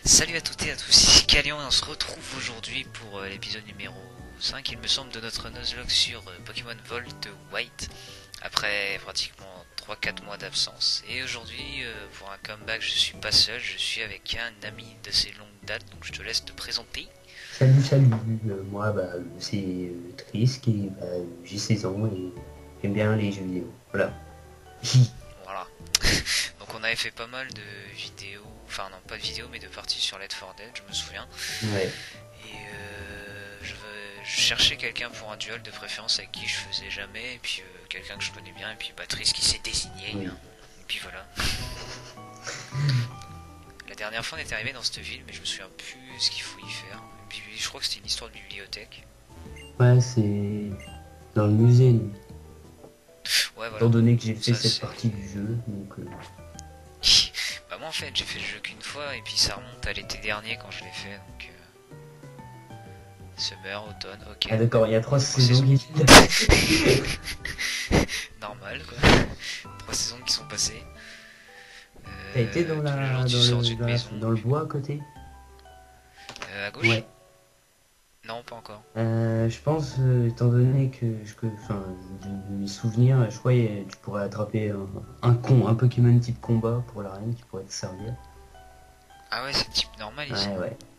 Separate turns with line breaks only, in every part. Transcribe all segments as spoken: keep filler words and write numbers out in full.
Salut à toutes et à tous, ici Calion et on se retrouve aujourd'hui pour euh, l'épisode numéro cinq, il me semble, de notre Nuzlocke sur euh, Pokémon Volt White, après pratiquement trois quatre mois d'absence. Et aujourd'hui, euh, pour un comeback, je suis pas seul, je suis avec un ami de ces longues dates, donc je te laisse te présenter.
Salut, salut, euh, moi bah, c'est euh, Trisk et bah, j'ai seize ans et j'aime bien les jeux vidéo. Voilà.
Voilà. Donc on avait fait pas mal de vidéos, enfin non pas de vidéos mais de parties sur Left four Dead, je me souviens.
Ouais.
Et euh, je, veux- je cherchais quelqu'un pour un duel de préférence avec qui je faisais jamais, et puis euh, quelqu'un que je connais bien, et puis Patrice qui s'est désigné,
Oui.
hein. Et puis voilà. La dernière fois on était arrivé dans cette ville, mais je me souviens plus ce qu'il faut y faire. Et puis je crois que c'était une histoire de bibliothèque.
Ouais, c'est dans le musée, lui.
Ouais voilà.
Étant donné que j'ai fait
Ça
cette
c'est...
partie du jeu, donc euh,
Bah moi en fait j'ai fait le jeu qu'une fois, et puis ça remonte à l'été dernier quand je l'ai fait, donc... Euh... Summer, automne, ok.
ah d'accord, il y a trois
Trois
saisons
saisons.
qui
Normal quoi. Trois saisons qui sont passées.
T'as été
Euh,
dans
tous les jours
la
tu
dans
sors
le
d'une
dans, la-
maison.
dans le bois à côté?
Euh, à gauche?
Ouais.
Non, pas encore.
Euh, je pense, euh, étant donné que je que enfin de, de mes souvenirs, je crois que tu pourrais attraper un, un con, un Pokémon type combat pour l'arène qui pourrait te servir.
Ah ouais, c'est type normal ici.
Ouais, ouais.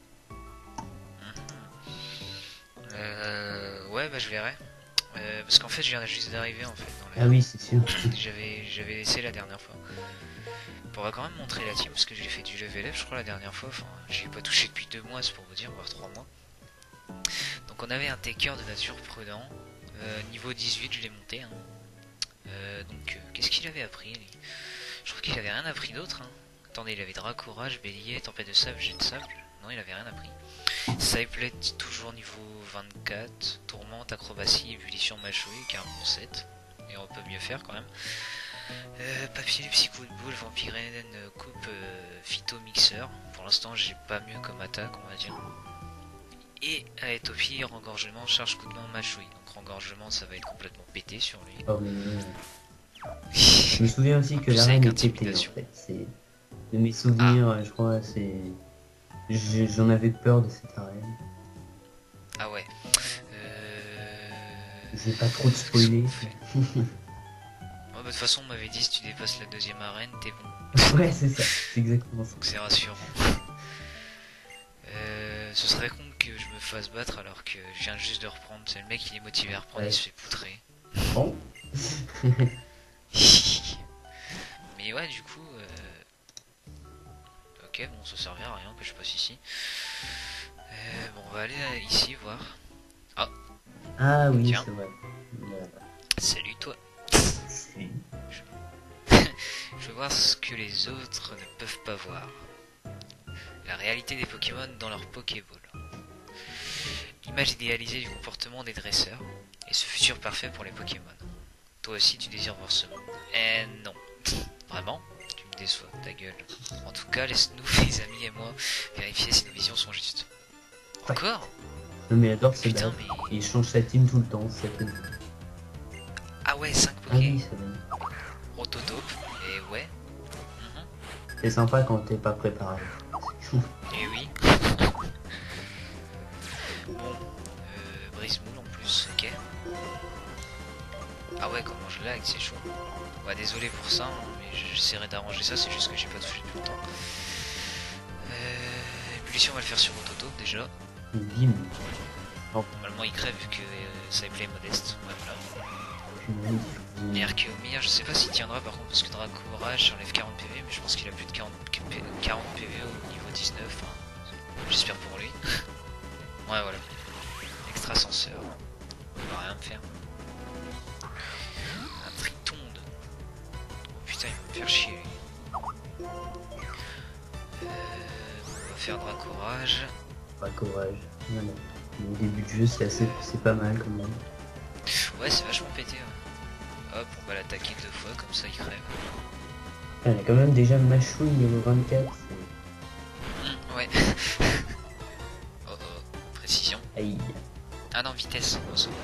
Euh, ouais, bah je verrai. Euh, parce qu'en fait, je viens juste d'arriver en fait dans
Ah
la
oui, c'est sûr.
ville. J'avais, j'avais laissé la dernière fois. On pourra quand même montrer la team parce que j'ai fait du level up, je crois, la dernière fois. Enfin, j'y ai pas touché depuis deux mois, c'est pour vous dire, voire trois mois. Donc on avait un taker de nature prudent. Euh, niveau dix-huit, je l'ai monté. Hein. Euh, donc, euh, qu'est-ce qu'il avait appris lui? Je trouve qu'il avait rien appris d'autre. Hein. Attendez, il avait Dracourage, Bélier, Tempête de sable, Jet de sable. Non, il avait rien appris. Cyplet, toujours niveau vingt-quatre. Tourmente, Acrobatie, Ébullition, Machouille, qui est un bon set. Et on peut mieux faire quand même. Euh, Papier, Psycho de boule, Vampirène, Coupe, euh, Phyto, Mixeur. Pour l'instant, j'ai pas mieux comme attaque, on va dire. Et à Étopie, Rengorgement, Charge, Coup de main, Machouille. Donc Rengorgement, ça va être complètement pété sur lui.
Oh, mais, euh, je me souviens aussi que
Plus
l'arène
avec
est pétée en
intimidation.
fait. C'est de mes
Ah,
souvenirs, je crois, c'est je- j'en avais peur de cette arène.
ah ouais. Euh...
Je vais pas trop te spoiler.
Ouais, bah, de toute façon, on m'avait dit si tu dépasses la deuxième arène, t'es bon.
Ouais, c'est ça, c'est exactement ça.
Donc c'est rassurant. Euh, ce serait con que je me fasse battre alors que je viens juste de reprendre. C'est le mec, il est motivé à reprendre,
Ouais.
il se fait poutrer.
Bon.
Mais ouais, du coup... Euh... Ok, bon, ça servait à rien que je passe ici. Euh, bon, on va aller euh, ici voir.
Ah oui,
Tiens.
c'est vrai. Voilà.
Salut toi.
C'est-
Je veux voir ce que les autres ne peuvent pas voir. La réalité des Pokémon dans leur Pokéball. Image idéalisée du comportement des dresseurs et ce futur parfait pour les Pokémon. Toi aussi tu désires voir ce monde. Eh non. Vraiment? Tu me déçois, ta gueule. En tout cas, laisse-nous, les amis et moi, vérifier si nos visions sont justes. Encore?
Non mais adore ce
Putain,
battre.
mais...
Il change sa team tout le temps, c'est ça.
Ah ouais, cinq
Ah oui,
Poké.
c'est vrai.
Autotope. Et ouais. Mhm.
C'est sympa quand t'es pas préparé.
Et oui. Bon. Euh, Brise-moule en plus, ok. Ah ouais, comment je lag, c'est chaud. Ouais, désolé pour ça, hein, mais j'essaierai d'arranger ça, c'est juste que j'ai pas touché depuis longtemps. Euh, Ébullition, on va le faire sur Autotope déjà.
Bim.
Normalement, il crève vu que euh, ça est modeste. Ouais, voilà.
Punaise.
Et Archeomir, je sais pas s'il tiendra par contre, parce que Dracourage enlève quarante P V, mais je pense qu'il a plus de quarante, quarante P V au niveau dix-neuf. Hein. J'espère pour lui. Ouais, voilà. Extrasenseur. On va rien me faire. Un Tritonde. Oh putain, il va me faire chier lui. Euh, on va faire Dracourage.
Pas courage. Voilà. Au début de jeu, c'est assez, c'est pas mal quand même.
Ouais, c'est vachement pété. Ouais. Hop, on va l'attaquer deux fois, comme ça il crève.
Elle a quand même déjà Machouille niveau vingt-quatre.
Mmh, ouais. Oh oh, précision.
Aïe.
Ah non, vitesse. Oh, ça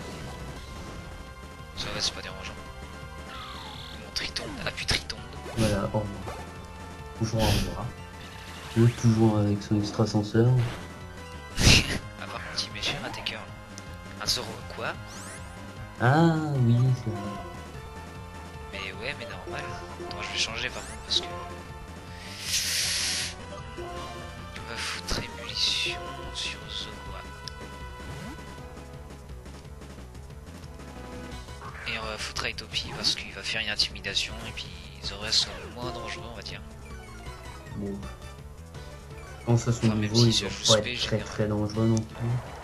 ça va, c'est pas dérangeant. Mon Tritonde. Ah, puis Tritonde.
Voilà, oh. Toujours en bras. L'autre toujours avec son extrasenseur.
Ah, par contre, il met cher un Taker. Un Zoro, quoi?
Ah oui, c'est vrai.
Mais ouais, mais normal. Attends, je vais changer par contre parce que. On va foutre ébullition sur Zoa. Et on va foutre Aitopi parce qu'il va faire une intimidation et puis Zora sera le moins dangereux, on va dire.
Bon. Je pense à son
Enfin, même
niveau,
s'il
il
se
doit
joue
pas
spé
être très
général.
très dangereux non plus.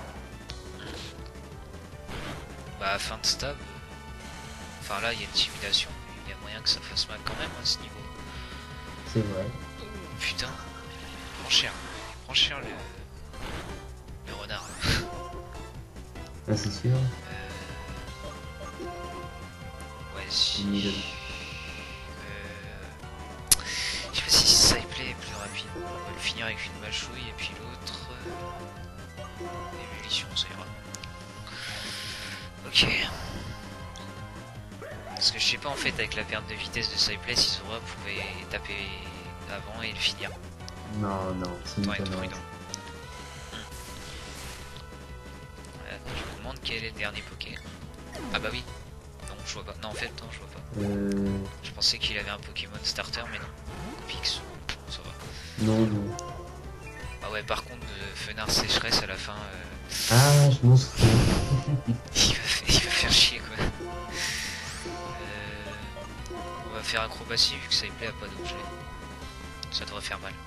Bah, fin de stab. Enfin, là, il y a intimidation. Il y a moyen que ça fasse mal quand même à ce niveau.
C'est vrai.
Putain, il prend cher. Il prend cher le, le renard.
Ah, c'est sûr.
Euh... Ouais, si.
Mille.
Euh... Je sais pas si ça y plaît est plus rapide. On va le finir avec une mâchouille et puis l'autre. Euh... Ébullition, ça ira. Ok. Parce que je sais pas en fait avec la perte de vitesse de Cyplay si Zora pouvait taper avant et le finir.
Non, non, c'est une
Autant être
connerie.
prudent. Voilà, je me demande quel est le dernier Poké. Ah bah oui. Non, je vois pas. Non, en fait, non, je vois pas.
Euh...
Je pensais qu'il avait un Pokémon starter, mais non. Pix, ça va.
Non, non.
Ah ouais, par contre, euh, Fenard sécheresse à la fin, euh,
Ah, je m'en souviens.
il, va faire, il va faire chier quoi. Euh, on va faire acrobatie vu que ça y plaît à pas d'objet. Ça devrait faire mal.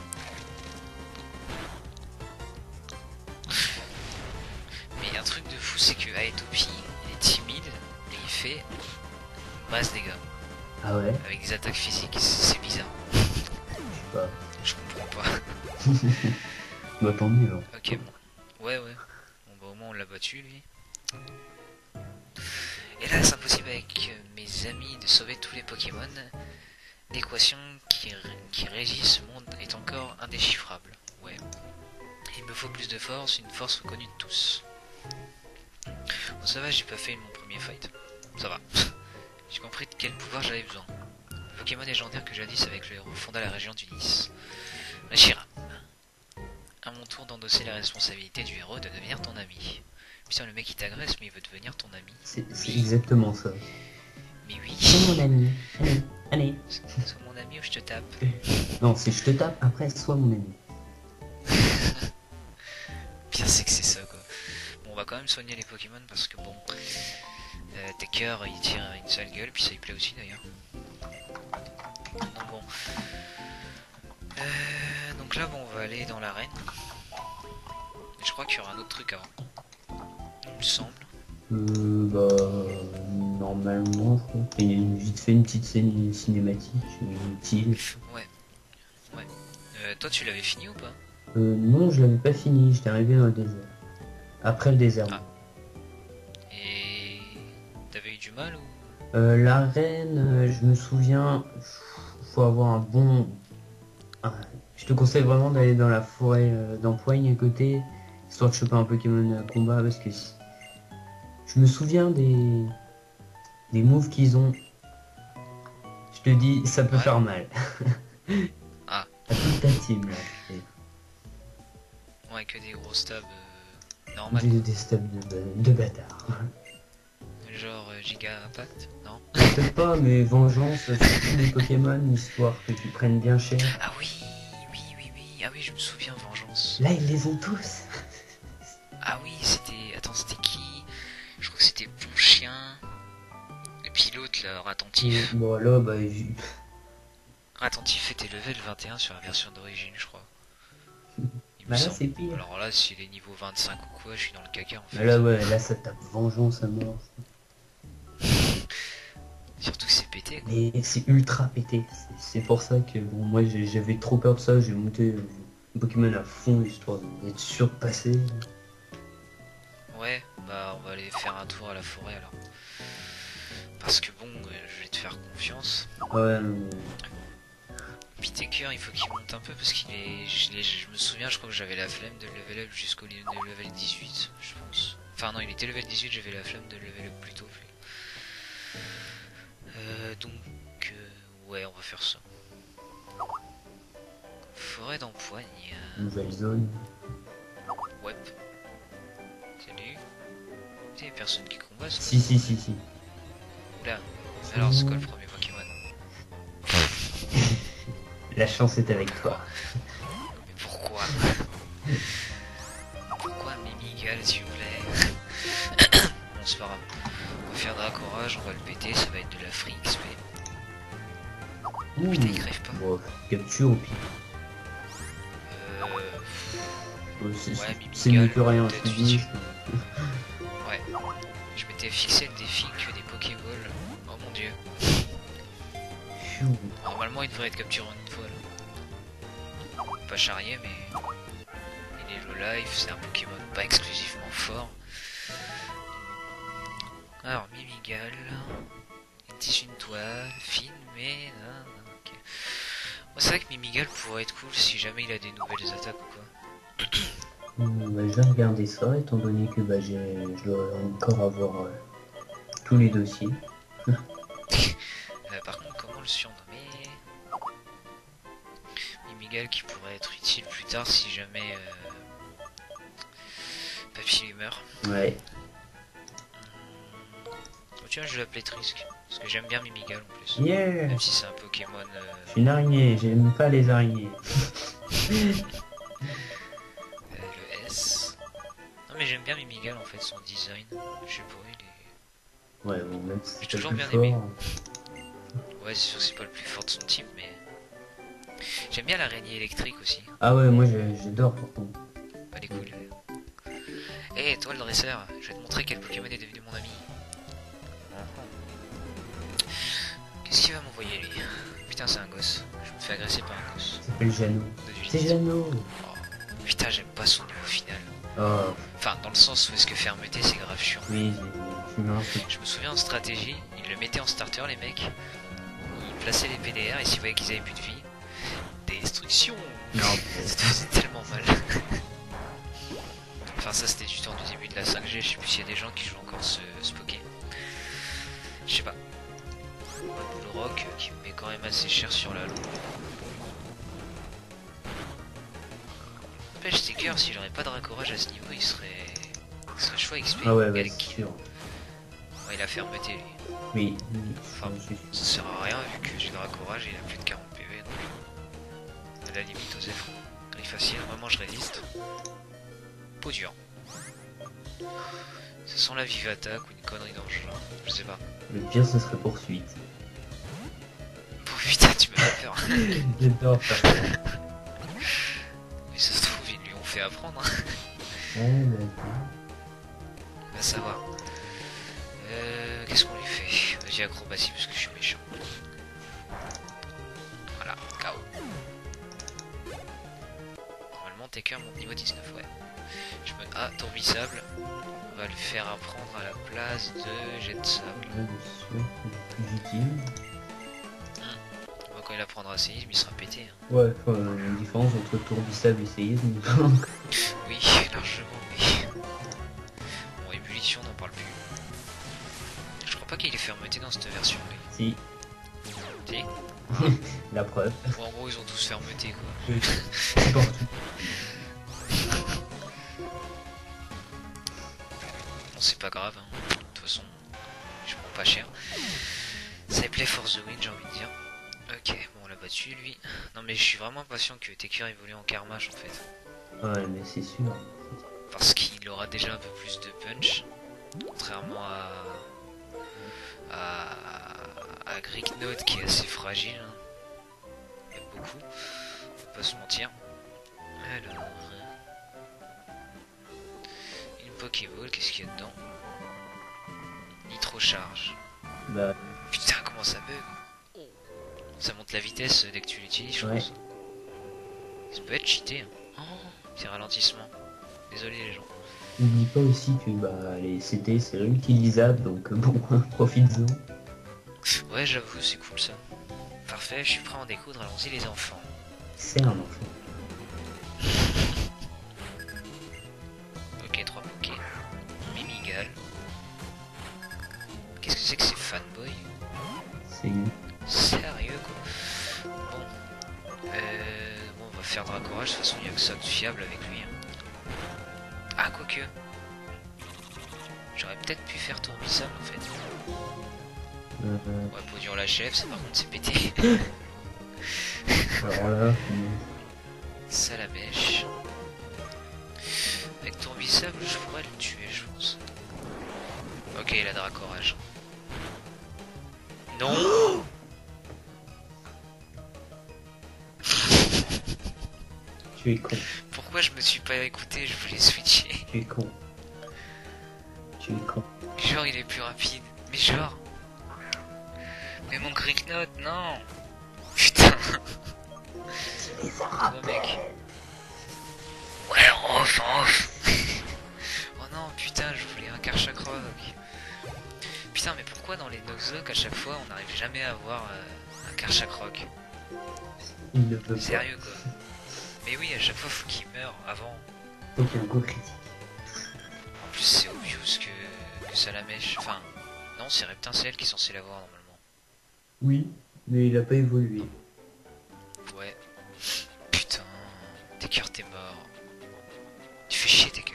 Mais il y a un truc de fou, c'est que Aetopi, il est timide et il fait masse dégâts.
Ah ouais?
Avec des attaques physiques, c'est bizarre.
Je sais pas.
Je comprends pas.
Bah tant mieux. Hein.
Ok, bon. Ouais, ouais. Bon, bah au moins on l'a battu lui. Et là, c'est impossible avec mes amis de sauver tous les Pokémon. L'équation qui, qui régit ce monde est encore indéchiffrable. Ouais. Il me faut plus de force, une force reconnue de tous. Bon, ça va, j'ai pas fait mon premier fight. Ça va. J'ai compris de quel pouvoir j'avais besoin. Le Pokémon légendaire que jadis avec le héros fonda la région du Nice. Machira. À mon tour d'endosser la responsabilité du héros de devenir ton ami. Putain, le mec il t'agresse mais il veut devenir ton ami.
C'est exactement ça.
Mais oui.
C'est mon ami. Allez, allez.
Sois mon ami ou je te tape.
Non, si je te tape, après, sois mon ami.
Pire c'est que c'est ça quoi. Bon, on va quand même soigner les Pokémon parce que bon, euh, Taker il tire une sale gueule, puis ça lui plaît aussi d'ailleurs. Donc bon. Euh, donc là bon, on va aller dans l'arène. Je crois qu'il y aura un autre truc avant. Il me semble.
Euh, bah, normalement, je crois qu'il y a une- vite fait une petite scène cinématique, utile.
Ouais. Ouais. Euh, toi tu l'avais fini ou pas?
Euh, non, je l'avais pas fini, j'étais arrivé dans le désert. Après le désert.
Ah. Et t'avais eu du mal ou?
Euh, l'arène, euh, je me souviens, faut avoir un bon... Ah, je te conseille vraiment d'aller dans la forêt euh, d'Empoigne à côté, histoire de choper un Pokémon euh, combat, parce que si- je me souviens des, des moves qu'ils ont. Je te dis, ça peut
Ouais.
faire mal.
Ah.
À toute ta team, là.
Ouais, que des gros stabs euh, normal.
Des, des stabs de, de bâtard.
Genre euh, Giga Impact, non?
Peut-être pas, mais vengeance sur tous les Pokémon, histoire que tu prennes bien cher.
Ah oui, oui, oui, oui. Ah oui, je me souviens, Vengeance.
Là, ils les ont tous.
Ah oui, c'était... Attends, c'était qui? Je crois que c'était Bon Chien. Et puis l'autre, là, Rattentif.
Bon, là, bah, j'ai-
Rattentif était level vingt et un sur la version d'origine, je crois. Il me
bah là,
semble.
c'est pire.
Alors là, s'il est niveau vingt-cinq ou quoi, je suis dans le caca en fait.
Bah là, ouais, là, ça tape vengeance à mort.
Surtout que c'est pété, quoi.
Mais c'est ultra pété. C'est- C'est pour ça que, bon, moi, j'ai- j'avais trop peur de ça. J'ai monté euh, Pokémon à fond, histoire d'être sûr de passer.
Ouais, bah on va aller faire un tour à la forêt alors. Parce que bon, euh, je vais te faire confiance.
Ouais, non,
Puis Taker, il faut qu'il monte un peu parce qu'il est... Je, l'ai- je me souviens, je crois que j'avais la flemme de level up jusqu'au level dix-huit, je pense. Enfin non, il était level dix-huit, j'avais la flemme de level up plus tôt. Euh, donc, euh, ouais, on va faire ça. forêt d'empoigne.
Nouvelle zone.
Ouais. Salut. Il y a personne qui combat ça.
Si, si, si, si.
Oula. Alors c'est quoi le premier Pokémon?
La chance est avec toi.
Mais pourquoi? Pourquoi Mimigal s'il vous plaît? Bon c'est pas grave. On va faire Dracorage, on va le péter, ça va être de la free X P.
Ouh.
Putain il crève pas.
Bon, capture au pire.
Euh...
Euh, c'est
Ouais,
c'est mieux
Mimigal,
que rien,
peut-être
je te dis.
utile. Ouais. Je m'étais fixé le défi que des Pokéballs. Oh mon dieu.
Pfiou.
Normalement il devrait être capturé en une fois là. Pas charrier mais... Il est low life, c'est un Pokémon pas exclusivement fort. Alors Mimigal... Il tisse une toile, fine mais... Ah, ok. Bon, c'est vrai que Mimigal pourrait être cool si jamais il a des nouvelles attaques ou quoi.
Hum, bah, je vais regarder ça, étant donné que bah, j'ai, je dois encore avoir euh, tous les dossiers.
Euh, par contre, comment le surnommer? Mimigal qui pourrait être utile plus tard si jamais euh... Papy lui meurt.
Ouais.
Oh, tiens, je vais l'appeler Trisk parce que j'aime bien Mimigal en plus.
Yeah.
Même si c'est un Pokémon. Euh...
Je suis une araignée, j'aime pas les araignées.
euh, le S. Non, mais j'aime bien Mimigal en fait, son design. Je sais pas, il est.
Ouais, bon, même si
J'ai
c'est
toujours
le
bien
plus
aimé.
fort.
Ouais, c'est sûr que c'est pas le plus fort de son type, mais. J'aime bien l'araignée électrique aussi.
Ah ouais, moi j'ai- j'adore pour contre.
Elle est cool. Eh, toi le dresseur, je vais te montrer quel Pokémon est devenu mon ami. Qu'est-ce qu'il va m'envoyer lui? Putain, c'est un gosse. Je me fais agresser par un gosse.
Il s'appelle Jeannot.
De nuit.
C'est Jeannot.
Oh, putain, j'aime pas son niveau final.
Oh,
Enfin, dans le sens où est-ce que fermeté c'est grave chiant.
oui, j'ai- je me lance.
Je me souviens en stratégie, ils le mettaient en starter les mecs. Ils plaçaient les P D R et s'ils voyaient qu'ils avaient plus de vie. Destruction.
Non,
Ça faisait tellement mal. Enfin ça c'était du temps du début de la cinq G, je sais plus s'il y a des gens qui jouent encore ce, ce Poké. Je sais pas. Le rock qui me met quand même assez cher sur la loupe. Pêche Sticker, si j'aurais pas de raccorage à ce niveau, il serait. Il serait choix X P.
Ah ouais, bah,
Galek.
c'est sûr.
Ouais, il a fermeté lui.
Oui, oui,
Enfin,
je suis-
ça sert à rien vu que j'ai de raccorage et il a plus de quarante P V donc. À la limite aux effets. Griffe facile, vraiment je résiste. Peau dure. Ça sent la vive attaque ou une connerie dans le genre, je sais pas.
Le pire, ce serait poursuite.
Oh putain, tu me fais peur.
J'adore ça.
Mais ça se trouve, ils lui ont fait apprendre.
Ouais, bah,
Va savoir. Euh, Qu'est-ce qu'on lui fait? Vas-y, acrobatie parce que je suis méchant. Voilà, K O. Normalement, Taker monte niveau dix-neuf, ouais. Je me... Ah, tourbillable. On va le faire apprendre à la place de jet de sable.
ouais, bien sûr, c'est plus utile.
On va quand il apprendra séisme, il sera pété. Hein.
Ouais, enfin, il y a une différence entre tourbissable et séisme.
Oui, largement, oui. Bon, ébullition, n'en parle plus. Je crois pas qu'il est fermeté dans cette version, lui.
Si,
Si.
la preuve.
Bon, en gros, ils ont tous fermeté, quoi.
Bon.
Bon, c'est pas grave, hein. De toute façon, je prends pas cher. Ça play for the win, j'ai envie de dire. Ok, bon, on l'a battu, lui. Non, mais je suis vraiment impatient que Taker évolue en Carmache, en fait.
Ouais, mais c'est sûr.
Parce qu'il aura déjà un peu plus de punch. Contrairement à... à... à Greeknote qui est assez fragile. Hein. Il y a beaucoup. Faut pas se mentir. Alors... Une Pokéball, qu'est-ce qu'il y a dedans? Nitro charge.
Bah,
Putain, comment ça bug? Oh. Ça monte la vitesse dès que tu l'utilises, je
ouais.
pense. Ça peut être cheaté. Hein. Oh, petit ralentissement. Désolé les gens.
N'oublie pas aussi que bah, les C T c'est réutilisable, donc euh, bon, profite-en.
Ouais, j'avoue, c'est cool ça. Parfait, je suis prêt à en découdre, allons-y les enfants.
C'est un enfant.
Ok, trois Poké. Mimigal. Qu'est-ce que c'est que ces fanboys?
C'est une...
Sérieux quoi. Bon. Euh, bon, on va faire Dracorage, de toute façon il n'y a que ça de fiable avec lui. Hein. Ah, quoique. J'aurais peut-être pu faire Tourbillon en fait.
Euh,
Ouais, Podium la chef, ça par contre c'est pété.
alors là,
Ça la mèche. Avec Tourbillon, je pourrais le tuer, je pense. Ok, il a Dracorage. Non.
tu es con,
Pourquoi je me suis pas écouté, je voulais switcher.
tu es con. Tu es con.
Genre il est plus rapide. Mais genre. Mais mon Grignot, non. Putain. Oh mec. Ouais, off, off. Oh non, putain, je voulais un Karchakroc. Putain, mais pourquoi dans les Nuzlocke à chaque fois on n'arrive jamais à avoir euh, un Karchakroc?
Il ne veut pas.
Sérieux quoi. Mais oui, à chaque fois faut qu'il meure avant.
Donc un go critique.
En plus c'est obvious que, que ça la mèche. Enfin, non, c'est Reptincelle qui est censé l'avoir normalement.
Oui, mais il a pas évolué.
Ouais. Putain, Taker t'es mort. Tu fais chier Taker.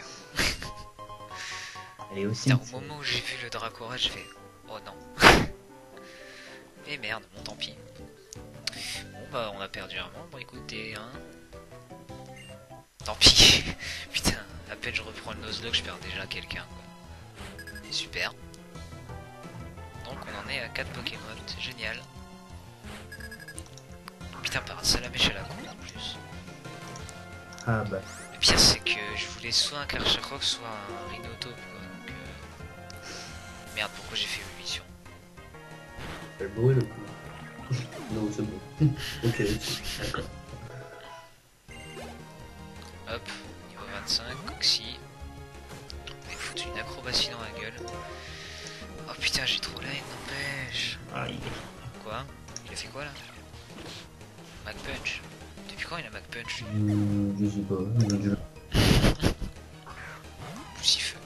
Elle est aussi.
Putain, au moment où j'ai vu le Dracorage, je fais oh non. Mais merde, bon tant pis. Bon bah on a perdu un membre, écoutez hein. Tant pis. Putain, à peine je reprends le Nuzlocke, je perds déjà quelqu'un quoi. Super. Donc on en est à quatre Pokémon, c'est génial. Putain, par ça la mèche à la con en plus.
Ah bah.
Le pire c'est que je voulais soit un Karchakroc, soit un Rhinotope quoi. Donc, euh... merde, pourquoi j'ai fait une mission?
Le beau et le coup. Non, c'est bon. Ok, d'accord.
Hop, niveau vingt-cinq, Coxy. Il me foutu une acrobatie dans la gueule. Oh putain, j'ai trop la haine, n'empêche.
Aïe.
Quoi? Il a fait quoi là? Mac Punch. Depuis quand il a Mac Punch?
Mmh, je sais pas. Je...
Poussifeu.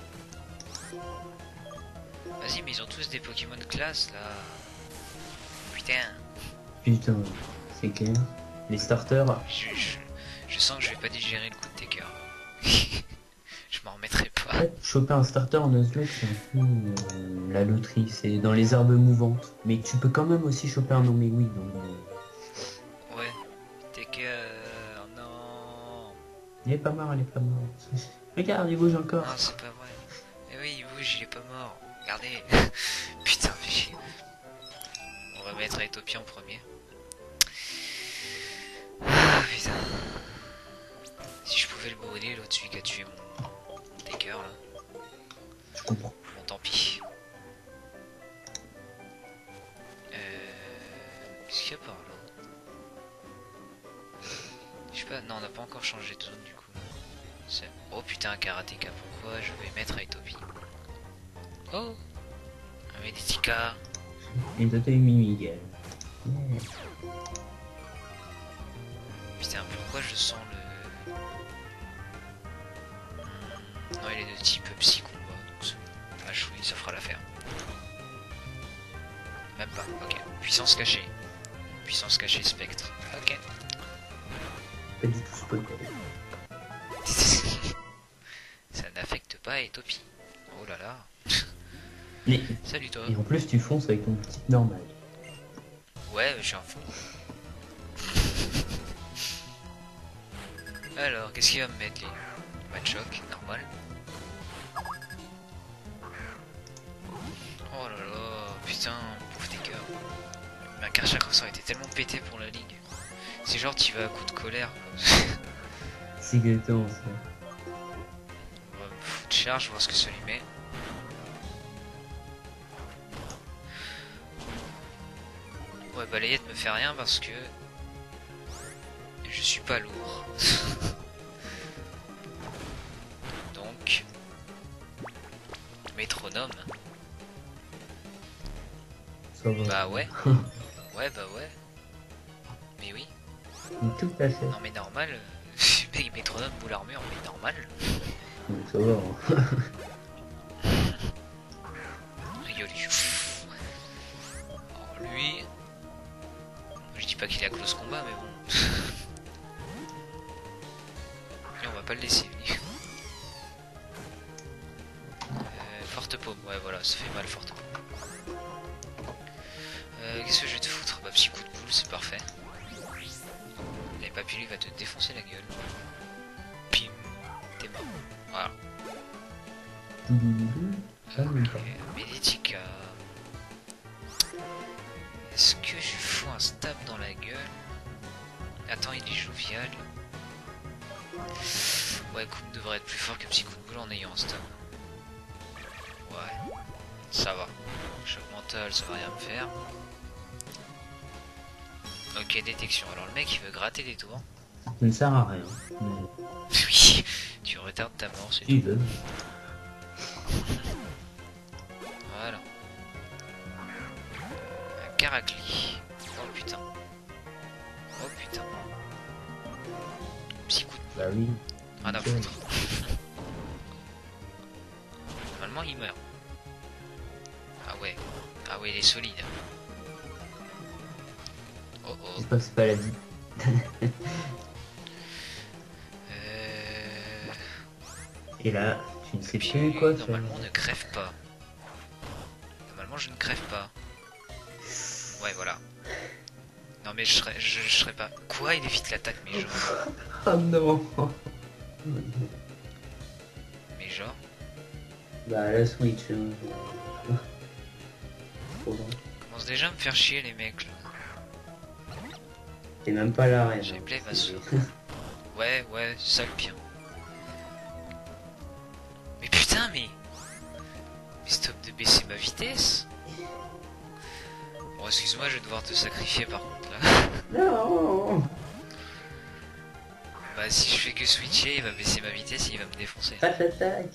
Vas-y, mais ils ont tous des Pokémon de classe là. Putain.
Putain, c'est clair. Les starters.
Je, je, je sens que je vais pas digérer le coup de Taker. Je m'en remettrai
En
pas.
fait, choper un starter en Nuzlocke, c'est un peu euh, la loterie. C'est dans les herbes mouvantes. Mais tu peux quand même aussi choper un Omegui. Donc, euh...
Ouais. Taker. Oh non.
il est pas mort, il est pas mort. Regarde, il bouge encore.
Non, c'est pas vrai. Eh oui, il bouge, il est pas mort. Regardez. Putain, fais chier. On va mettre Aetopia en premier. Ah, putain. Si je pouvais le brûler, l'autre celui qui a tué mon, mon Taker là.
Je comprends.
Bon, tant pis. Euh... Qu'est-ce qu'il y a par là? Je sais pas, non, on n'a pas encore changé de zone du coup. Oh putain, un Karateka, pourquoi je vais mettre Aetopie? Oh, un Meditica.
Et toi t'as eu Miguel. Yeah.
Putain, pourquoi je sens le... Hmm, non, il est de type psy combat, donc c'est bon. Ah, chouille, ça fera l'affaire. Même pas, ok. Puissance cachée. Puissance cachée spectre. Ok.
Pas du tout spoilé.
Ça n'affecte pas Aetopie. Oh là là.
Mais...
Salut toi.
Et en plus tu fonces avec ton petit normal.
Ouais, je suis un fou. Alors, qu'est-ce qu'il va me mettre lui? Matchoc, normal. Oh là là, putain, pauvre Taker. Mais un Karchakroc ça aurait été tellement pété pour la ligue. C'est genre tu vas à coup de colère.
C'est exactement ça.
On va me foutre charge, voir ce que ça lui met. Ouais, balayette me fait rien parce que je suis pas lourd. Donc métronome.
Ça va.
Bah ouais. Ouais bah ouais. Mais oui.
Tout à fait.
Non mais normal. Mec, métronome boule armure, mais normal.
Donc ça va. Hein.
Rigoli. Alors lui. Je dis pas qu'il est à close combat, mais bon. Et on va pas le laisser venir. Euh, forte paume, ouais voilà, ça fait mal forte paume. Euh, Qu'est-ce que je vais te foutre? Bah petit coup de boule, c'est parfait. Et papy lui va te défoncer la gueule. Pim, t'es mort. Voilà.
Ah, même pas.
Ok, Meditica. Est-ce que je lui fous un stab dans la gueule? Attends, il est jovial. Ouais, Koum devrait être plus fort que petit coup de boule en ayant un stab. Ouais, ça va. Choc mental, ça va rien me faire. Ok, détection. Alors le mec il veut gratter des tours.
Ça ne sert à rien. Mais
Oui, tu retardes ta mort, c'est tout.
il veut.
Voilà. Un Caracli. Oh putain. Oh putain. Petit coup de...
Bah oui.
Rien à foutre. Normalement il meurt. Ah ouais. Ah ouais, il est solide. Oh oh.
J'espère que c'est pas la vie.
Euh...
Et là, tu ne sais
Puis,
plus quoi faire.
normalement ne crève pas. Normalement je ne crève pas. Ouais voilà. Non mais je serais, je, je serais pas... Quoi? Il évite l'attaque mais genre...
Oh non.
Mais genre...
Bah la Switch. Hein. Trop bon.
Commence déjà à me faire chier les mecs là.
T'es même pas là, rien.
J'ai play ma soeur. Ouais ouais, c'est ça le pire. Mais putain mais... Mais stop de baisser ma vitesse. Bon excuse-moi, je vais devoir te sacrifier par contre là.
Non.
Bah si je fais que switcher, il va baisser ma vitesse et il va me défoncer.
Pas d'attaque.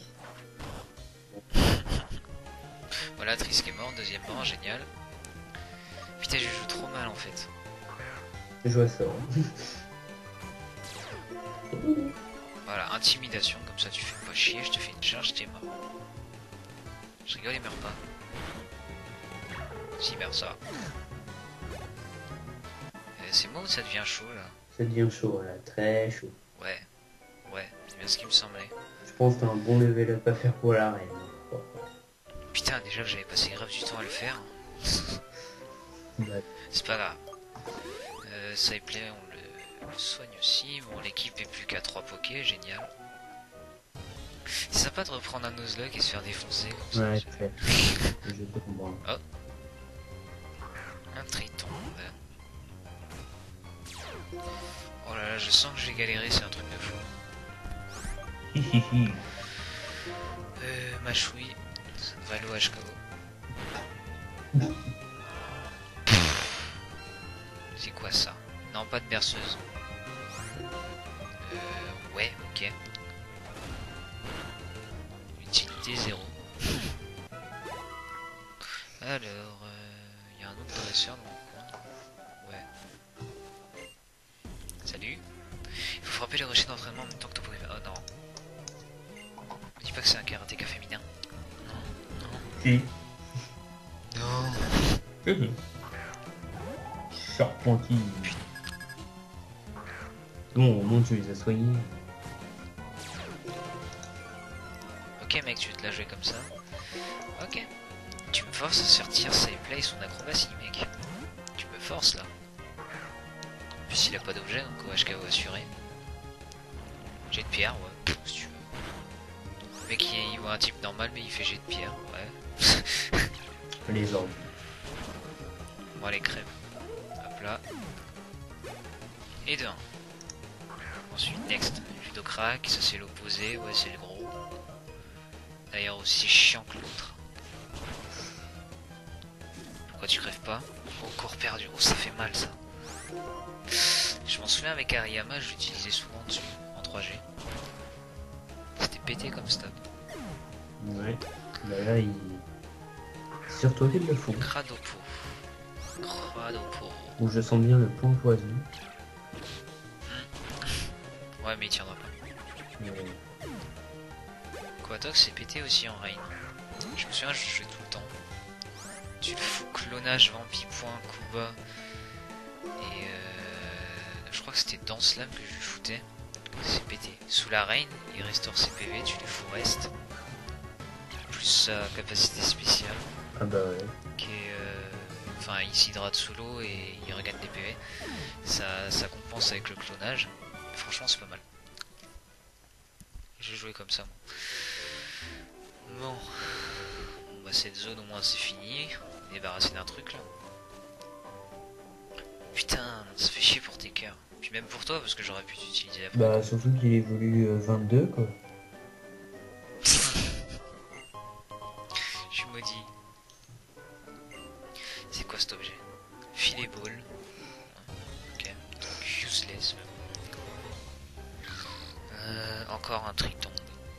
Voilà, Trisk est mort, deuxième mort, génial. Putain, je joue trop mal en fait.
Je vois ça.
Voilà, intimidation, comme ça tu fais pas chier, je te fais une charge, t'es mort. Je rigole, il meurt pas. Si, il meurt ça. Euh, c'est moi ou ça devient chaud là?
Ça devient chaud là, très chaud.
Ouais, ouais, c'est bien ce qui me semblait.
Je pense que t'as un bon level up à faire pour la reine.
Putain, déjà que j'avais passé grave du temps à le faire.
Ouais.
C'est pas grave. Euh, ça y plaît, on le, le soigne aussi. Bon, l'équipe est plus qu'à trois pokés, génial. C'est sympa de reprendre un Nuzlocke et se faire défoncer comme ça.
Ouais,
je-
très. Je te comprends.
Oh. Un triton. Ouais. Oh là là, je sens que je vais galérer, c'est un truc de fou.
Hihihi.
Euh, Machoui, Valo H K O. C'est quoi ça? Non, pas de berceuse. Euh, ouais, ok. Utilité zéro. Alors, il euh, y a un autre dresseur dans le coin. Ouais. Salut. Il faut frapper les rochers d'entraînement en même temps que ton Pokémon. Oh non. Me dis pas que c'est un karatéka féminin. Non, non.
Si.
Non.
Charpentier. Bon, au moins tu les as soignés.
Ok mec, tu veux te la jouer comme ça. Ok. Tu me forces à sortir ses plays son acrobatie mec. Tu me forces là. En plus il a pas d'objet donc O H K O assuré. Jet de pierre, ouais, pff, si tu veux. Le mec il, il voit un type normal mais il fait jet de pierre, ouais.
Les ordres.
Bon allez crève. Hop là. Et deux. Ensuite next. Ludocrack, ça c'est l'opposé, ouais c'est le gros. D'ailleurs aussi chiant que l'autre. Pourquoi tu crèves pas? Oh, corps perdu, oh ça fait mal ça. Je m'en souviens avec Ariyama, je l'utilisais souvent dessus, en trois G. C'était pété comme stab.
Ouais. Bah là, il... Surtout qu'il le font.
Cradopo. Cradopo.
Où je sens bien le point poison.
Ouais mais il tiendra pas.
Mais...
Quatox c'est pété aussi en rain. Je me souviens, je jouais tout le temps. Tu le fous, clonage, vampi, point, coup bas. Et euh, je crois que c'était dans Slam que je lui foutais. C'est pété. Sous la reine, il restaure ses P V, tu lui fous reste. Plus sa capacité spéciale.
Ah bah ouais.
Qui est. euh, Enfin, il s'hydrate sous l'eau et il regagne des P V. Ça, ça compense avec le clonage. Franchement, c'est pas mal. Je vais jouer comme ça, moi. Bon. Bon bah, cette zone, au moins, c'est fini. On est débarrassé d'un truc là. Putain, ça fait chier pour tes cœurs. Puis même pour toi, parce que j'aurais pu t'utiliser après.
Bah surtout qu'il évolue euh, vingt-deux quoi.
Je suis maudit. C'est quoi cet objet? Filet ball. Ok. Donc useless même. Euh, encore un triton.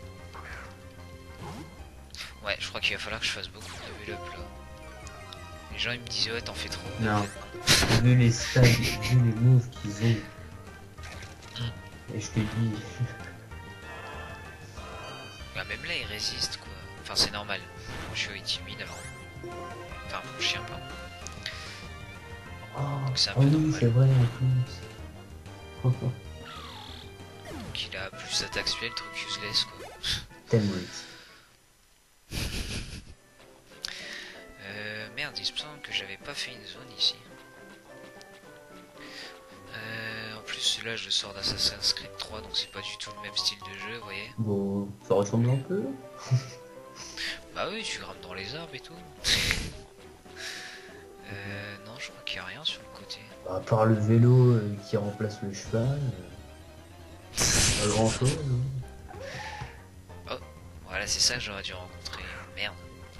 Ouais, je crois qu'il va falloir que je fasse beaucoup de level up là. Les gens ils me disaient ouais t'en fais trop.
Non.
En fait,
Vu les stats, vu les moves qu'ils ont. Et je te dis.
bah, même là il résiste quoi. Enfin c'est normal. Mon chiot est timide alors. Enfin mon chien pardon.
Oh,
C'est un
oh
peu
oui,
normal.
c'est vrai en plus.
Donc il a plus d'attaque spell, truc useless quoi.
Tellement.
Euh, merde, il me semble que j'avais pas fait une zone ici. Euh, en plus là je le sors d'Assassin's Creed trois donc c'est pas du tout le même style de jeu, vous voyez.
Bon, ça ressemble un peu.
Bah oui, tu grimpes dans les arbres et tout. euh, non, je crois qu'il y a rien sur le côté.
À part le vélo euh, qui remplace le cheval. euh, Pas grand chose.
Voilà, c'est ça que j'aurais dû rencontrer. Merde.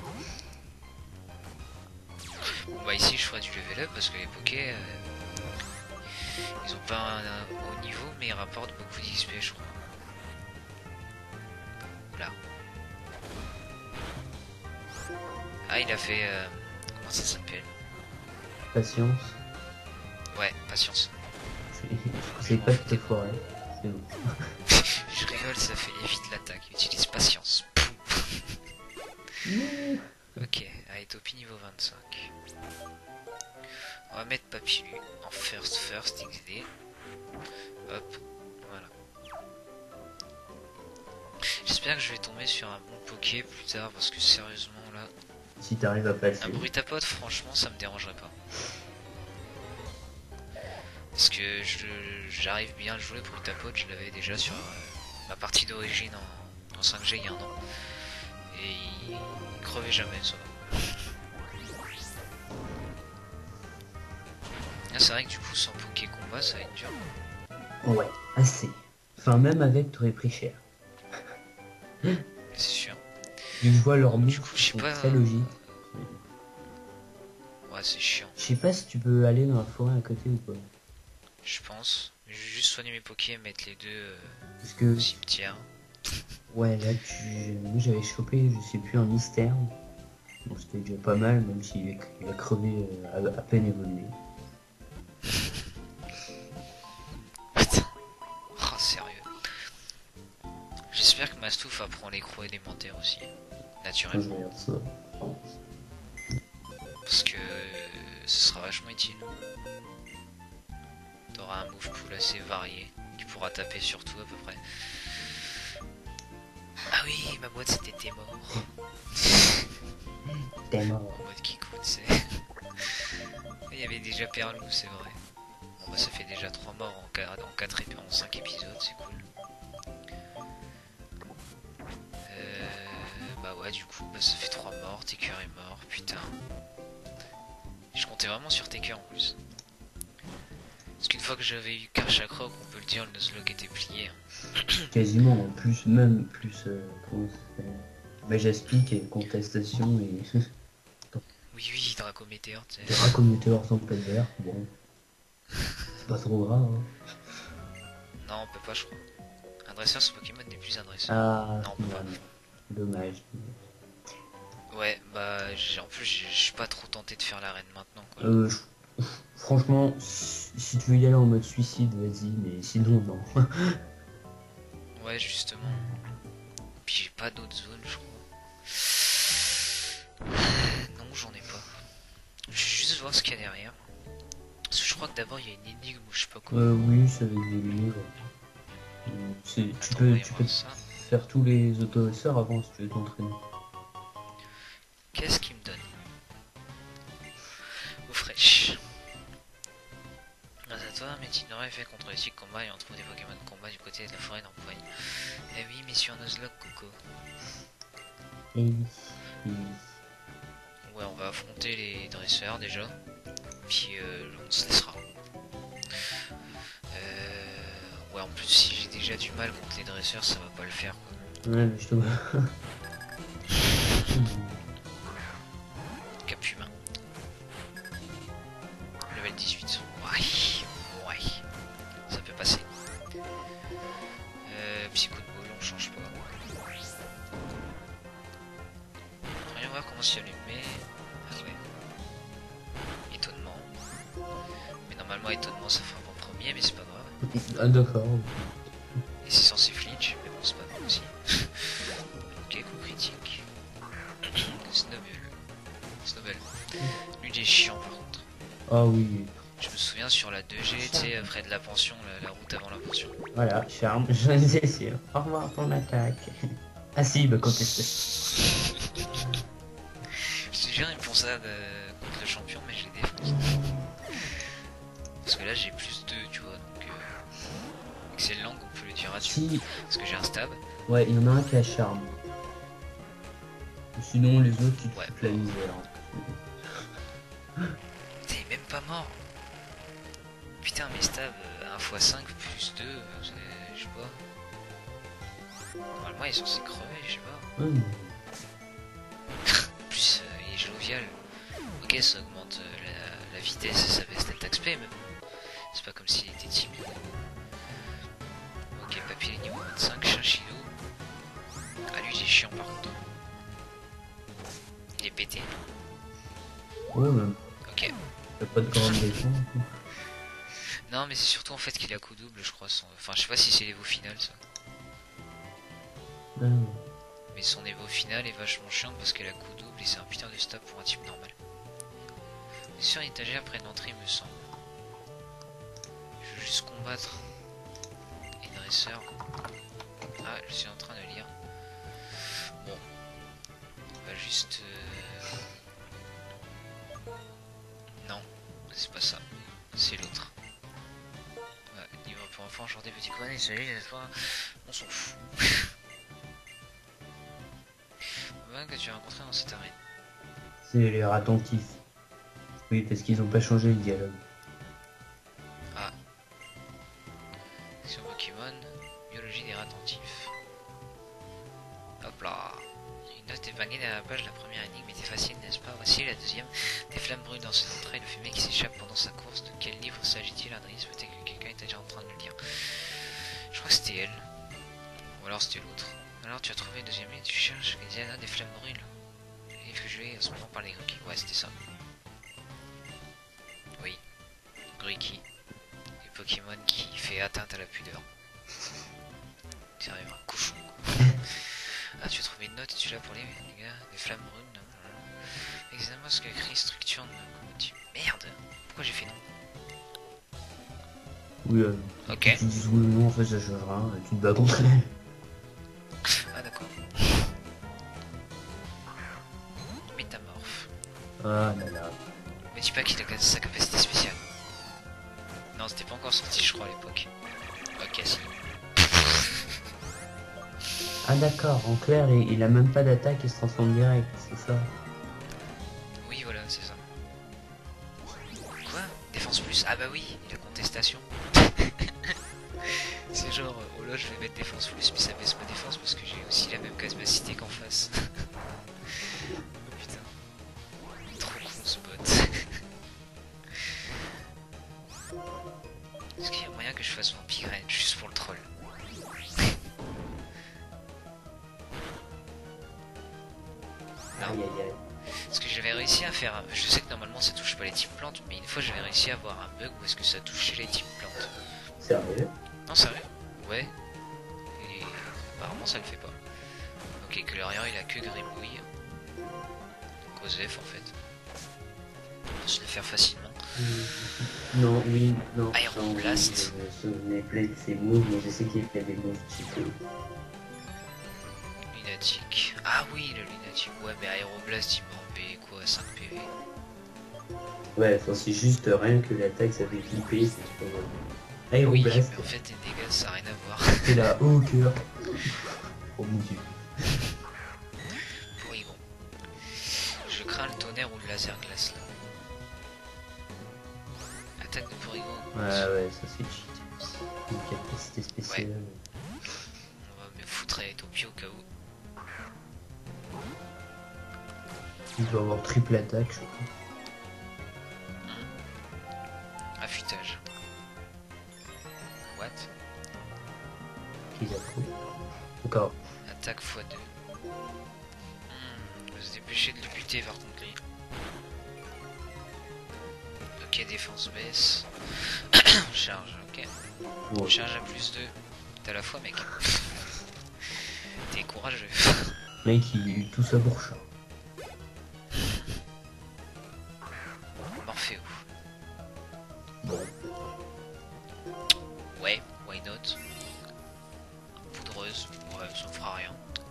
Bon bah ici je ferai du level up parce que les pokés euh, ils ont pas un, un haut niveau mais ils rapportent beaucoup d'X P je crois. Là. Ah il a fait euh, comment ça s'appelle?
Patience.
Ouais, patience.
C'est pas de tes forêts. C'est bon.
Je rigole, ça fait évite l'attaque. Utilise patience. Ok, allez, Topi niveau vingt-cinq. On va mettre Papilu en first first X D. Hop, voilà. J'espère que je vais tomber sur un bon poké plus tard parce que sérieusement là,
Si t'arrives à passer.
un brutapote franchement ça me dérangerait pas. Parce que je- j'arrive bien à le jouer brutapote, je l'avais déjà sur euh, ma partie d'origine en, en cinq G il y a un an. Et il, il crevait jamais ça. Ah, c'est vrai que du coup sans poké combat ça va être dur.
Ouais, assez. Enfin, même avec, t'aurais pris cher.
C'est sûr.
Vu que je vois leurs
Du
moves
coup
qui
je sais
sont
pas.
très logiques.
Ouais c'est chiant.
Je sais pas si tu peux aller dans la forêt à côté ou pas.
Je pense. Je vais juste soigner mes pokés et mettre les deux euh,
Parce que,
au cimetière.
ouais, là, tu... moi j'avais chopé, je sais plus, un mystère. Bon, c'était déjà pas mal, même s'il est- il a crevé euh, à, à peine évolué.
Putain. Oh sérieux. J'espère que Mastouf apprend les crocs élémentaires aussi.
Quand
Naturellement.
je regarde ça.
Parce que ce sera vachement utile. T'auras un move pool assez varié. Qui pourra taper sur tout à peu près. Ah oui, ma boîte c'était t'es mort.
T'es mort.
En mode qui coûte, c'est. Il y avait déjà Perlou, c'est vrai. Bon bah ça fait déjà trois morts en quatre, en quatre ép- en cinq épisodes, c'est cool. Euh, bah ouais du coup bah ça fait trois morts, Taker est mort, putain. Je comptais vraiment sur Taker en plus. Parce qu'une fois que j'avais eu Karchakroc, on peut le dire, le Nuzlocke était plié. Hein.
Quasiment, en plus, même plus. Euh, comment ça s'appelle Majaspic et contestation et.
Oui oui, Draco Météor, tu
Des
sais.
racommutateurs sans plein vert, bon. C'est pas trop grave, hein.
Non on peut pas je crois. Un dresseur ce Pokémon n'est plus un dresseur.
Ah,
Non, on peut pas.
non, dommage.
Ouais bah j'ai- en plus j'ai- je suis pas trop tenté de faire l'arène maintenant quoi.
Euh, je- franchement, si si tu veux y aller en mode suicide, vas-y, mais sinon, non.
Ouais justement. Puis j'ai pas d'autres zones je crois. Non j'en ai pas. Je vais juste voir ce qu'il y a derrière. Parce que je crois que d'abord il y a une énigme ou je sais pas quoi.
Euh, oui, c'est avec des livres. Euh, c'est- Tu
Attends,
peux,
voyons
tu peux
voir ça.
faire tous les auto-essais avant si tu veux t'entraîner.
Qu'est-ce qu'il me donne? Eau fraîche. Grâce à toi, mais Tinora est fait contre les cycles combat et on trouve des Pokémon de combat du côté de la forêt d'Empoigne. Eh oui, mission Nuzlocke, Coco.
Et oui. Et oui.
Ouais, on va affronter les dresseurs déjà. Puis euh, on se laissera. Euh... Ouais, en plus, si j'ai déjà du mal contre les dresseurs, ça va pas le faire. Quoi.
Ouais, mais je te vois.
Cap humain. Level dix-huit. Ouais, ouais. Ça peut passer. Euh, psycho de ball, on change pas. Voyons voir comment s'y allumer. Ah ouais. Étonnement. Mais normalement, étonnement, ça fera mon premier, mais c'est pas grave.
Ah, d'accord.
Et c'est censé flinch, mais bon, c'est pas grave aussi. Ok, coup critique. Snowball. Snowball. Lui, il est chiant par contre.
Ah oui.
Je me souviens sur la deux G, tu sais, près de la pension, la, la route avant la pension.
Voilà, charme, je les ai sûr. Au revoir ton attaque. Ah si, bah contesté.
Je te jure, ils me font ça de... contre le champion, mais je les défonce. Parce que là, j'ai plus deux, tu vois, donc... Euh... Excellent, on peut le dire à
Si.
Parce que j'ai un stab.
Ouais, il y en a un qui a charme. Sinon, les autres, tu te
Ouais.
foutent la misère.
T'es même pas mort. Putain, mes stabs, euh, un fois cinq plus deux, euh, je sais pas. Normalement, il est censé crever, je sais pas.
Hum.
En plus, euh, il est jovial. Ok, ça augmente euh, la, la vitesse et ça baisse l'attaque spé, mais bon, c'est pas comme s'il était timide. Ok, papier niveau vingt-cinq, Chinchillo. Ah, lui, il est chiant par contre. Il est pété.
Oh, même.
Ok.
T'as pas de grande défense.
Non, mais c'est surtout en fait qu'il a coup double, je crois. Son... Enfin, je sais pas si c'est l'évo final, ça.
Ah.
Mais son évo final est vachement chiant parce qu'elle a coup double et c'est un putain de stab pour un type normal. Sur une étagère près de l'entrée, il me semble. Je veux juste combattre les dresseurs. Ah, je suis en train de lire. Bon. On va juste... Euh... Non, c'est pas ça. C'est l'autre. Ouais, niveau pour enfants, genre des petits coins, et celui on s'en fout. Que tu as rencontré dans cette arène.
C'est les attentifs. Oui, parce qu'ils ont pas changé le dialogue.
Ah. Sur Pokémon, biologie des attentifs. Hop là. Une note épinglée dans la page, la première énigme était facile, n'est-ce pas? Voici la deuxième. Des flammes brûlent dans ses entrailles, le fumet qui s'échappe pendant sa course. De quel livre s'agit-il, Adrien? Peut-être que quelqu'un était déjà en train de le lire. Je crois que c'était elle. Ou alors c'était l'autre. Alors tu as trouvé le deuxième livre, tu cherches, il y a des flammes brûlent. Le livre que je vais en ce moment par les Gruki. Ouais, c'était ça. Oui. Gruki. Le Pokémon qui fait atteinte à la pudeur. C'est vraiment un cochon. Ah, tu as trouvé une note et tu l'as pour les, les gars. Des flammes brûlent. Examine-moi ce que écrit structure de combat. Merde. Pourquoi j'ai fait non?
Oui, euh,
Ok.
tu dis oui ou non, en fait, ça changera rien. Tu te bats contre elle.
Ah, d'accord. Métamorphe.
Ah là là.
Me dis pas qu'il a sa capacité spéciale. Non, c'était pas encore sorti, je crois, à l'époque. Ok, si.
Ah d'accord, en clair, il, il a même pas d'attaque, il se transforme direct, c'est ça.
Oui, voilà, c'est ça. Quoi? Défense plus? Ah bah oui, il a contestation. C'est genre, oh là, je vais mettre défense plus, mais ça baisse ma défense parce que j'ai aussi la même capacité qu'en face. Oh putain. Trop con ce bot. Est-ce qu'il y a moyen que je fasse mon Pigraine juste pour le troll? Non.
Aïe aïe aïe.
Parce que j'avais réussi à faire... Je sais que normalement ça touche pas les types plantes, mais une fois j'avais réussi à avoir un bug où est-ce que ça touchait les types plantes.
Sérieux?
Non, sérieux? Ouais. Et apparemment ça le fait pas. Ok, que l'Orient il a que Grimouille. Donc aux F en fait. On peut se le faire facilement.
Non, oui, non.
Iron
non, oui,
Blast.
je me souvenais plus de ces moves, mais je sais qu'il y a des moves cheatés.
Lunatic. Ah oui, le Lunatic. Ouais, mais Aeroblast, il m'a en P quoi, cinq P V.
Ouais, enfin, c'est juste rien que l'attaque, ça fait flipper, c'est trop drôle.
Oui,
Aéroblast,
mais en fait, les dégâts, ça n'a rien à voir.
c'est là, oh cœur. Oh mon dieu.
Porygon. Je crains le tonnerre ou le laser glace là. Attaque de Porygon.
Ouais, ouais, ça c'est cheat. Une capacité spéciale.
On va me foutre à Etopie au cas où.
Il doit avoir triple attaque, je crois.
Affûtage. What?
Qu'ils a pris. Encore.
Attaque fois deux. Hmm, on va se dépêcher de le buter par contre lui. Ok, défense baisse. Charge, ok.
Bon,
Charge à plus deux. T'as la foi mec. T'es courageux.
mec, il tout ça pour chat.
Morphéo.
Bon.
Ouais, why not? Poudreuse, ouais, ça me fera rien.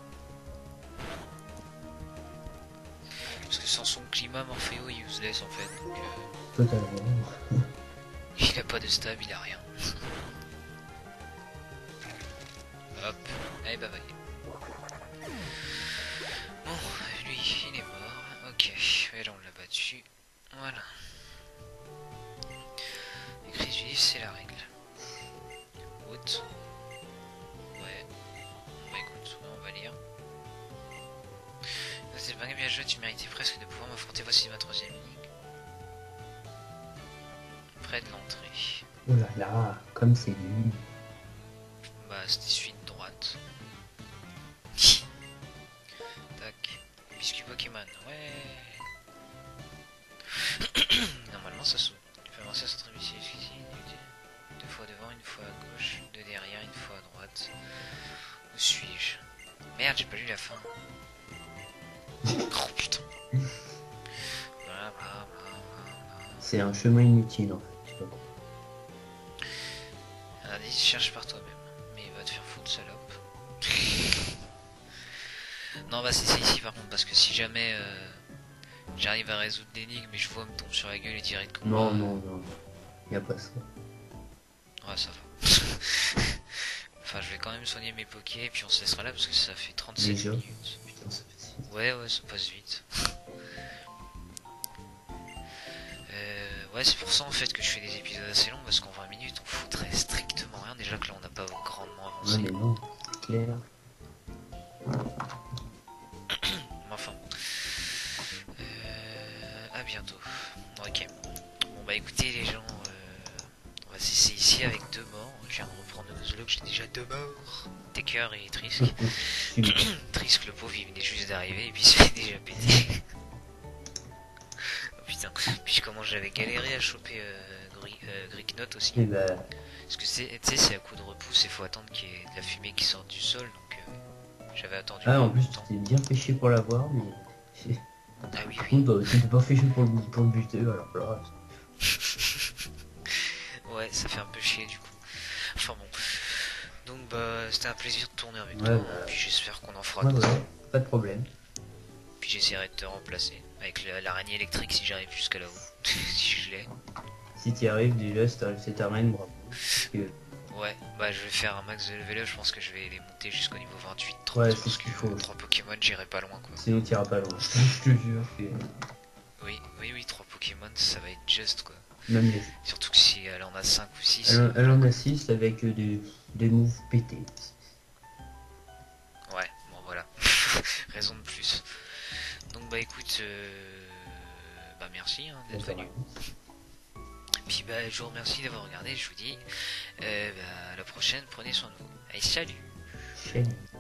Parce que sans son climat, Morphéo est useless en fait. Donc, euh,
Totalement.
il a pas de stab, il a rien. Hop, allez bah bye. Bon, lui, il est mort. Ok, et là on l'a battu. Voilà. Les crises vives, c'est la règle. Haute. Ouais. Bon bah écoute, on va lire. C'est pas bien joué, tu méritais presque de pouvoir m'affronter. Voici ma troisième ligne. Près de l'entrée.
Oh là là, comme c'est nul.
Bah c'était celui de droite. Tac. Biscuit Pokémon, ouais. Normalement ça saute. Tu peux avancer à centre ici, ici, deux fois devant, une fois à gauche, deux derrière, une fois à droite. Où suis-je? Merde, j'ai pas lu la fin. Oh putain. Voilà, voilà, voilà, voilà.
C'est un chemin inutile en fait. Je sais pas pourquoi.
Un indice, cherche par toi-même. Mais va te faire foutre, salope. Non, bah c'est ici par contre, parce que si jamais euh, j'arrive à résoudre l'énigme et je vois me tombe sur la gueule et tirer de combat.
Non, non, non. Y a pas ça.
Ouais, ça va. Enfin, je vais quand même soigner mes pokés et puis on se laissera là parce que ça fait trente-sept
Déjà.
minutes.
Putain, ça fait si.
Ouais, ouais, ça passe vite. Euh, ouais, c'est pour ça en fait que je fais des épisodes assez longs parce qu'en vingt minutes on foutrait strictement rien. Déjà que là on n'a pas grandement
Ouais,
avancé.
mais non, c'est clair.
Mais enfin. Euh, à bientôt. Ok. Bon bah écoutez les gens, euh, on va cesser ici avec deux morts. Je viens de reprendre Nuzlocke, j'ai déjà deux morts. Taker et Trisk. Trisk le pauvre il venait juste d'arriver et puis il se fait déjà péter. Oh putain. Puis comment j'avais galéré à choper euh, Gri euh, Gricknot aussi.
Et bah,
Parce que c'est, tu sais, c'est à coup de repousse et faut attendre qu'il y ait de la fumée qui sorte du sol. Donc euh, j'avais attendu
ah, en
un
plus,
temps.
tu t'es bien pêché pour l'avoir, mais.
Ah oui,
Par
oui.
contre, bah, tu t'es pas fait pour le, pour le buter, alors là.
Ouais, ça fait un peu chier du coup. Enfin bon. Donc bah c'était un plaisir de tourner avec
Ouais,
toi.
bah,
Puis j'espère qu'on en fera
Ouais,
d'autres.
ouais, pas de problème.
Puis j'essaierai de te remplacer. Avec la- l'araignée électrique si j'arrive jusqu'à là-haut. Si je l'ai.
Si t'y arrives, déjà, c'est ta- c'est ta reine, bravo. Parce que,
Ouais, bah je vais faire un max de level up. Je pense que je vais les monter jusqu'au niveau vingt-huit trente.
ouais, c'est
parce
ce qu'il
que
faut.
trois Pokémon, j'irai pas loin quoi.
Sinon, t'iras pas loin. Je te jure que.
Oui, oui, oui, trois Pokémon, ça va être just quoi.
Même les.
Surtout que si elle en a cinq ou six.
Elle, elle en a six avec euh, des, des moves pétés.
Ouais, bon voilà. Raison de plus. Donc bah écoute, euh... bah merci hein, d'être venu. Puis bah je vous remercie d'avoir regardé, je vous dis euh, bah, à la prochaine, prenez soin de vous. Allez, salut.
Chaîne.